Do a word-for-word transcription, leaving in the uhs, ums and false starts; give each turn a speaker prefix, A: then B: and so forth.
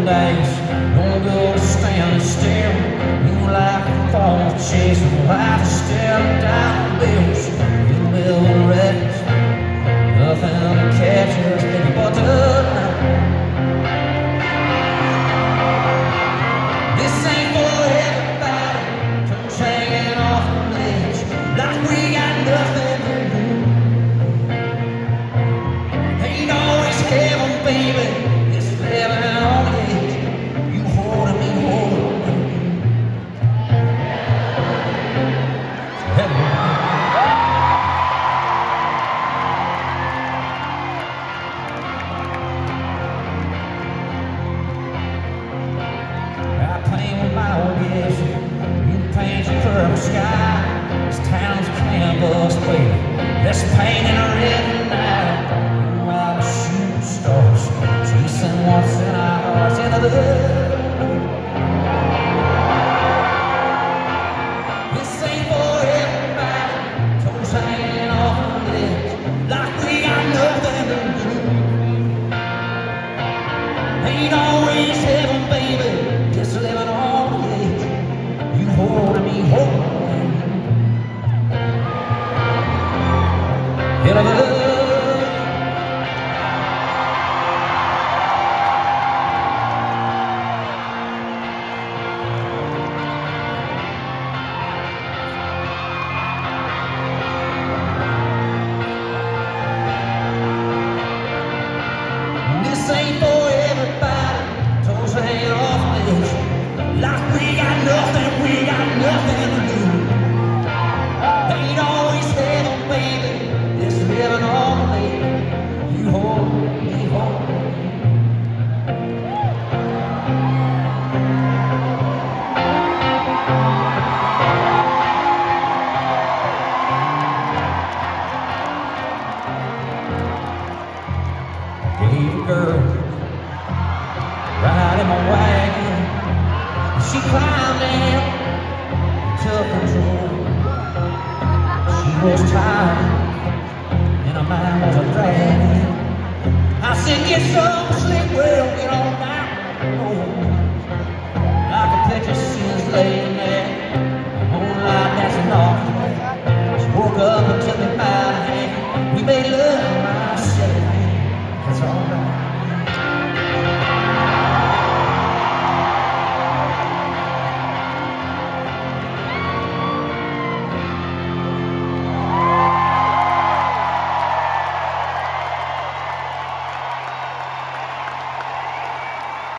A: days, don't go standing still. New life falls chasing life, staring down bills. You live in wreckage, nothing to catch us but the night. This ain't for everybody, toes hanging off the ledge, like we got nothing to do. Ain't always heaven, baby, it's living on the edge. You holding me, holding me. I paint with my old guess, you paint your purple sky. This town's a canvas, baby, let's paint it red tonight. You are the shooting stars, chasing what's in our hearts into the this ain't for everybody, toes hanging off the ledge, like we got nothing to do. Ain't always heaven, baby, just living on the edge. You holding me, holding me. In a love. This ain't for everybody, toes hanging off the edge, like we got nothing, we got nothing to do. Ain't always heaven, baby, just living on the lake. You hold me, hold me. Gave a girl ride in my wagon, she climbed in and took control. She was tired and her mind was a dragging. I said, get some sleep, well, get on down.